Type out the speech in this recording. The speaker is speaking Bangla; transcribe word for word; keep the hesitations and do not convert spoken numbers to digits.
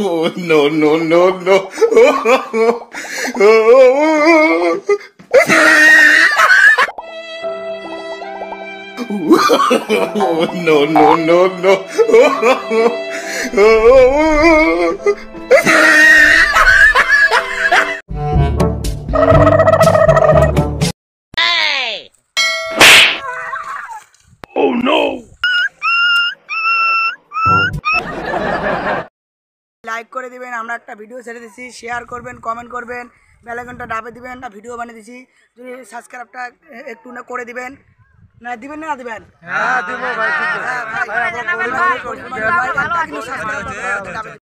Oh, no, no, no, no. Oh, no, no, no, no. Hey! Oh, no. Like করে দিবেন, আমরা একটা ভিডিও ছেড়ে দিছি, শেয়ার করবেন, কমেন্ট করবেন, বেল আইকনটা দাবে দিবেন, একটা ভিডিও বানিয়ে দিছি, যদি সাবস্ক্রাইবটা একটু না করে দিবেন, না দিবেন না দিবেন? হ্যাঁ দিব ভাই, ঠিক আছে।